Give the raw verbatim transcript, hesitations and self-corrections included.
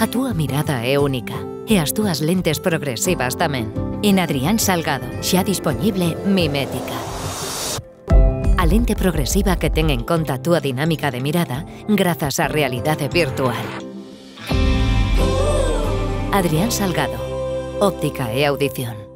A túa mirada é única e as túas lentes progresivas tamén. En Adrián Salgado, xa dispoñible Mimética. A lente progresiva que ten en conta a túa dinámica de mirada grazas á realidade virtual. Adrián Salgado, óptica e audición.